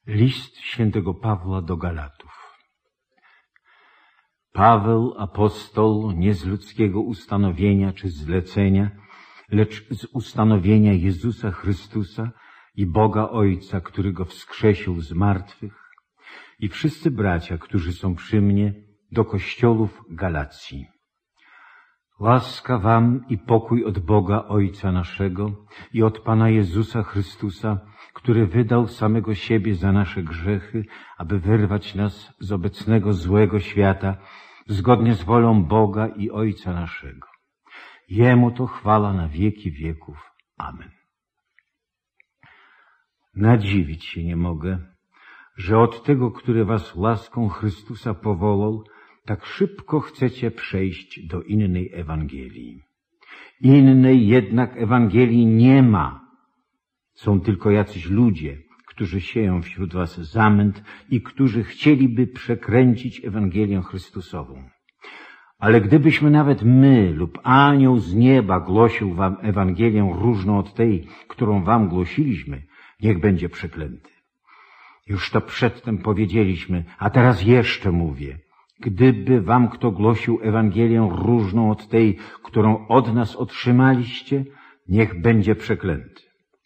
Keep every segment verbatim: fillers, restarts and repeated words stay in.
List świętego Pawła do Galatów. Paweł, apostoł, nie z ludzkiego ustanowienia czy zlecenia, lecz z ustanowienia Jezusa Chrystusa i Boga Ojca, który Go wskrzesił z martwych, i wszyscy bracia, którzy są przy mnie, do kościołów Galacji. Łaska wam i pokój od Boga Ojca naszego i od Pana Jezusa Chrystusa, który wydał samego siebie za nasze grzechy, aby wyrwać nas z obecnego złego świata, zgodnie z wolą Boga i Ojca naszego. Jemu to chwała na wieki wieków. Amen. Nadziwić się nie mogę, że od tego, który was łaską Chrystusa powołał, tak szybko chcecie przejść do innej Ewangelii. Innej jednak Ewangelii nie ma. Są tylko jacyś ludzie, którzy sieją wśród was zamęt i którzy chcieliby przekręcić Ewangelię Chrystusową. Ale gdybyśmy nawet my lub anioł z nieba głosił wam Ewangelię różną od tej, którą wam głosiliśmy, niech będzie przeklęty. Już to przedtem powiedzieliśmy, a teraz jeszcze mówię. Gdyby wam kto głosił Ewangelię różną od tej, którą od nas otrzymaliście, niech będzie przeklęty.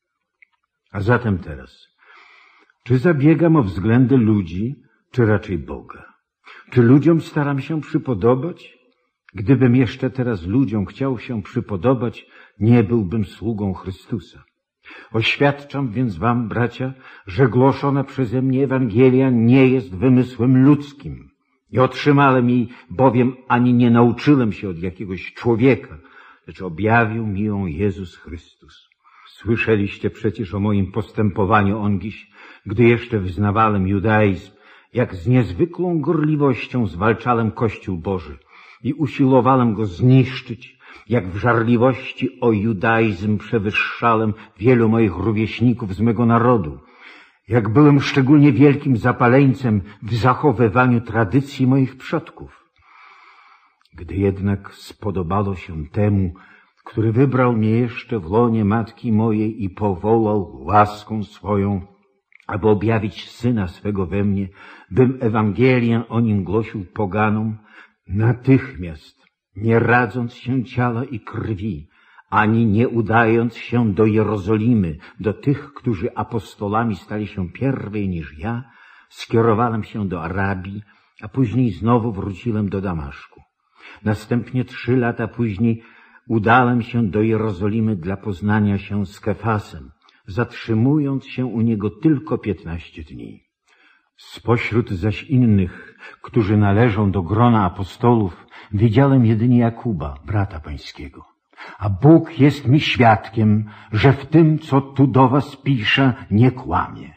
A zatem teraz, czy zabiegam o względy ludzi, czy raczej Boga? Czy ludziom staram się przypodobać? Gdybym jeszcze teraz ludziom chciał się przypodobać, nie byłbym sługą Chrystusa. Oświadczam więc wam, bracia, że głoszona przeze mnie Ewangelia nie jest wymysłem ludzkim. Nie otrzymałem jej, bowiem ani nie nauczyłem się od jakiegoś człowieka, lecz objawił mi ją Jezus Chrystus. Słyszeliście przecież o moim postępowaniu ongiś, gdy jeszcze wyznawałem judaizm, jak z niezwykłą gorliwością zwalczałem Kościół Boży i usiłowałem go zniszczyć, jak w żarliwości o judaizm przewyższałem wielu moich rówieśników z mego narodu, jak byłem szczególnie wielkim zapaleńcem w zachowywaniu tradycji moich przodków. Gdy jednak spodobało się temu, który wybrał mnie jeszcze w łonie matki mojej i powołał łaską swoją, aby objawić Syna swego we mnie, bym Ewangelię o Nim głosił poganom, natychmiast, nie radząc się ciała i krwi, ani nie udając się do Jerozolimy, do tych, którzy apostolami stali się pierwej niż ja, skierowałem się do Arabii, a później znowu wróciłem do Damaszku. Następnie trzy lata później udałem się do Jerozolimy dla poznania się z Kefasem, zatrzymując się u niego tylko piętnaście dni. Spośród zaś innych, którzy należą do grona apostolów, widziałem jedynie Jakuba, brata pańskiego. A Bóg jest mi świadkiem, że w tym, co tu do was piszę, nie kłamie.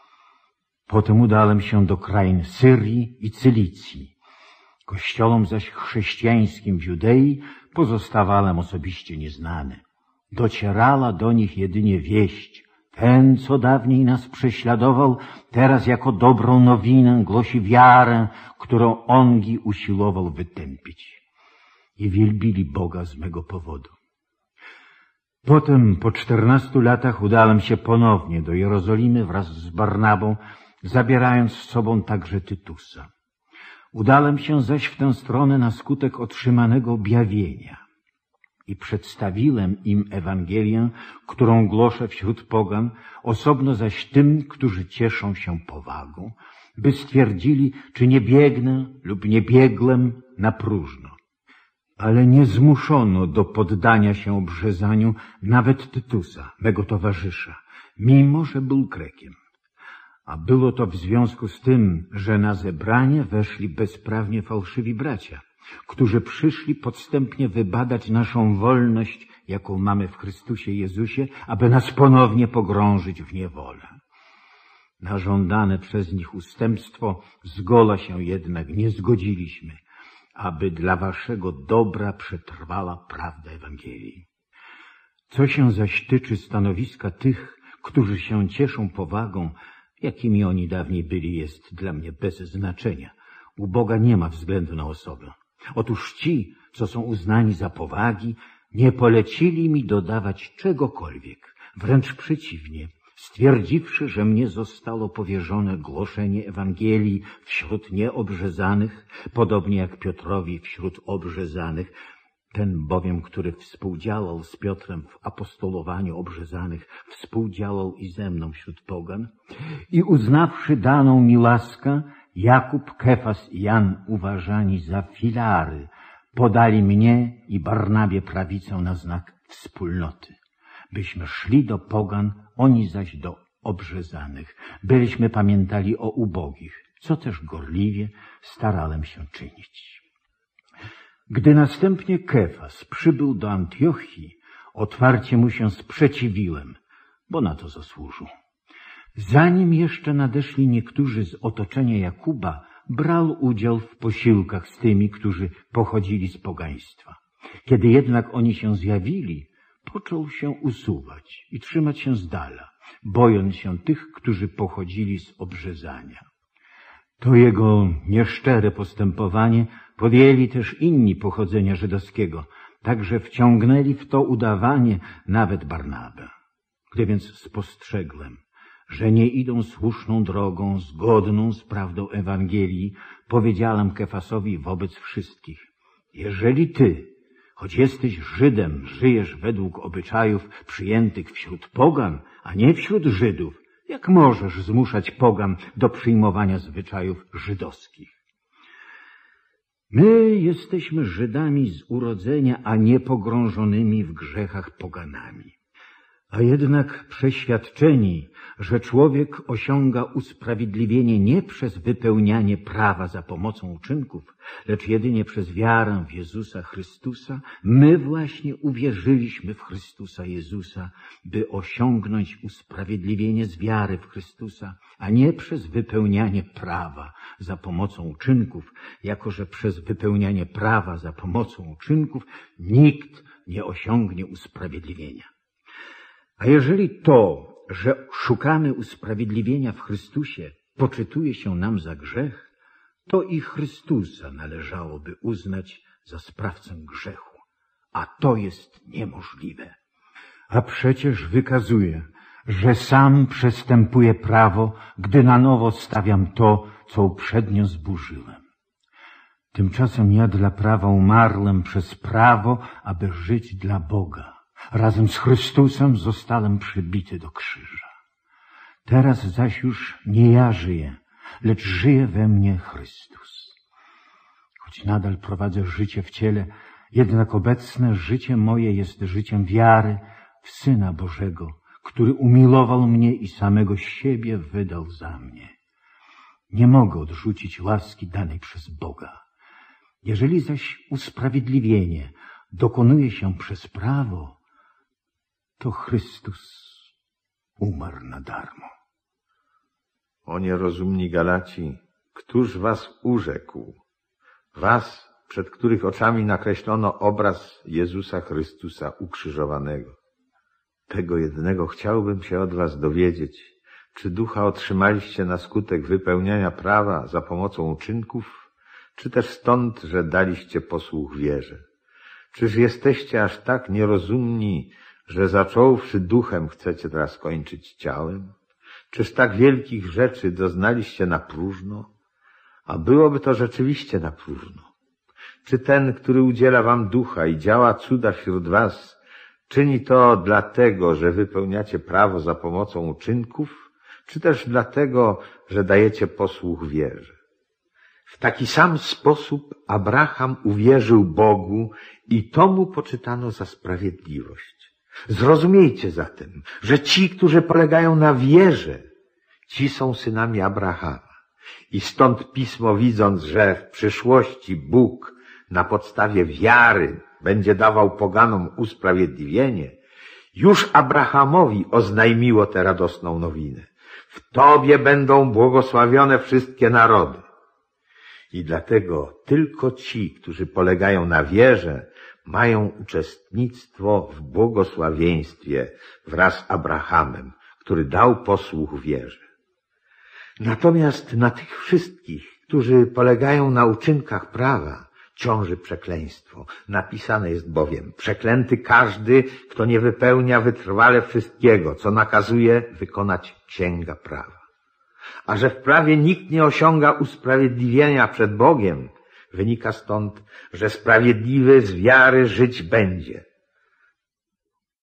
Potem udałem się do krain Syrii i Cylicji. Kościołom zaś chrześcijańskim w Judei pozostawałem osobiście nieznany. Docierała do nich jedynie wieść. Ten, co dawniej nas prześladował, teraz jako dobrą nowinę głosi wiarę, którą ongi usiłował wytępić. I wielbili Boga z mego powodu. Potem, po czternastu latach, udałem się ponownie do Jerozolimy wraz z Barnabą, zabierając z sobą także Tytusa. Udałem się zaś w tę stronę na skutek otrzymanego objawienia i przedstawiłem im Ewangelię, którą głoszę wśród pogan, osobno zaś tym, którzy cieszą się powagą, by stwierdzili, czy nie biegnę lub nie biegłem na próżno. Ale nie zmuszono do poddania się obrzezaniu nawet Tytusa, mego towarzysza, mimo że był Grekiem. A było to w związku z tym, że na zebranie weszli bezprawnie fałszywi bracia, którzy przyszli podstępnie wybadać naszą wolność, jaką mamy w Chrystusie Jezusie, aby nas ponownie pogrążyć w niewolę. Na żądane przez nich ustępstwo zgoła się jednak nie zgodziliśmy, aby dla waszego dobra przetrwała prawda Ewangelii. Co się zaś tyczy stanowiska tych, którzy się cieszą powagą, jakimi oni dawniej byli, jest dla mnie bez znaczenia. U Boga nie ma względu na osobę. Otóż ci, co są uznani za powagi, nie polecili mi dodawać czegokolwiek. Wręcz przeciwnie, stwierdziwszy, że mnie zostało powierzone głoszenie Ewangelii wśród nieobrzezanych, podobnie jak Piotrowi wśród obrzezanych, ten bowiem, który współdziałał z Piotrem w apostolowaniu obrzezanych, współdziałał i ze mną wśród pogan, i uznawszy daną mi łaskę, Jakub, Kefas i Jan, uważani za filary, podali mnie i Barnabie prawicę na znak wspólnoty, byśmy szli do pogan, oni zaś do obrzezanych. Byliśmy pamiętali o ubogich, co też gorliwie starałem się czynić. Gdy następnie Kefas przybył do Antiochii, otwarcie mu się sprzeciwiłem, bo na to zasłużył. Zanim jeszcze nadeszli niektórzy z otoczenia Jakuba, brał udział w posiłkach z tymi, którzy pochodzili z pogaństwa. Kiedy jednak oni się zjawili, począł się usuwać i trzymać się z dala, bojąc się tych, którzy pochodzili z obrzezania. To jego nieszczere postępowanie podjęli też inni pochodzenia żydowskiego, także wciągnęli w to udawanie nawet Barnabę. Gdy więc spostrzegłem, że nie idą słuszną drogą, zgodną z prawdą Ewangelii, powiedziałem Kefasowi wobec wszystkich: jeżeli ty, choć jesteś Żydem, żyjesz według obyczajów przyjętych wśród pogan, a nie wśród Żydów, jak możesz zmuszać pogan do przyjmowania zwyczajów żydowskich? My jesteśmy Żydami z urodzenia, a nie pogrążonymi w grzechach poganami. A jednak przeświadczeni, że człowiek osiąga usprawiedliwienie nie przez wypełnianie prawa za pomocą uczynków, lecz jedynie przez wiarę w Jezusa Chrystusa, my właśnie uwierzyliśmy w Chrystusa Jezusa, by osiągnąć usprawiedliwienie z wiary w Chrystusa, a nie przez wypełnianie prawa za pomocą uczynków, jako że przez wypełnianie prawa za pomocą uczynków nikt nie osiągnie usprawiedliwienia. A jeżeli to, że szukamy usprawiedliwienia w Chrystusie, poczytuje się nam za grzech, to i Chrystusa należałoby uznać za sprawcę grzechu, a to jest niemożliwe. A przecież wykazuje, że sam przestępuję prawo, gdy na nowo stawiam to, co uprzednio zburzyłem. Tymczasem ja dla prawa umarłem przez prawo, aby żyć dla Boga. Razem z Chrystusem zostałem przybity do krzyża. Teraz zaś już nie ja żyję, lecz żyje we mnie Chrystus. Choć nadal prowadzę życie w ciele, jednak obecne życie moje jest życiem wiary w Syna Bożego, który umilował mnie i samego siebie wydał za mnie. Nie mogę odrzucić łaski danej przez Boga. Jeżeli zaś usprawiedliwienie dokonuje się przez prawo, to Chrystus umarł na darmo. O nierozumni Galaci, któż was urzekł? Was, przed których oczami nakreślono obraz Jezusa Chrystusa ukrzyżowanego. Tego jednego chciałbym się od was dowiedzieć. Czy ducha otrzymaliście na skutek wypełniania prawa za pomocą uczynków, czy też stąd, że daliście posłuch wierze? Czyż jesteście aż tak nierozumni, że zacząwszy duchem chcecie teraz kończyć ciałem? Czyż tak wielkich rzeczy doznaliście na próżno? A byłoby to rzeczywiście na próżno. Czy ten, który udziela wam ducha i działa cuda wśród was, czyni to dlatego, że wypełniacie prawo za pomocą uczynków, czy też dlatego, że dajecie posłuch wierze? W taki sam sposób Abraham uwierzył Bogu i to mu poczytano za sprawiedliwość. Zrozumiejcie zatem, że ci, którzy polegają na wierze, ci są synami Abrahama. I stąd Pismo, widząc, że w przyszłości Bóg na podstawie wiary będzie dawał poganom usprawiedliwienie, już Abrahamowi oznajmiło tę radosną nowinę. W Tobie będą błogosławione wszystkie narody. I dlatego tylko ci, którzy polegają na wierze, mają uczestnictwo w błogosławieństwie wraz z Abrahamem, który dał posłuch wierze. Natomiast na tych wszystkich, którzy polegają na uczynkach prawa, ciąży przekleństwo. Napisane jest bowiem: przeklęty każdy, kto nie wypełnia wytrwale wszystkiego, co nakazuje wykonać księga prawa. A że w prawie nikt nie osiąga usprawiedliwienia przed Bogiem, wynika stąd, że sprawiedliwy z wiary żyć będzie.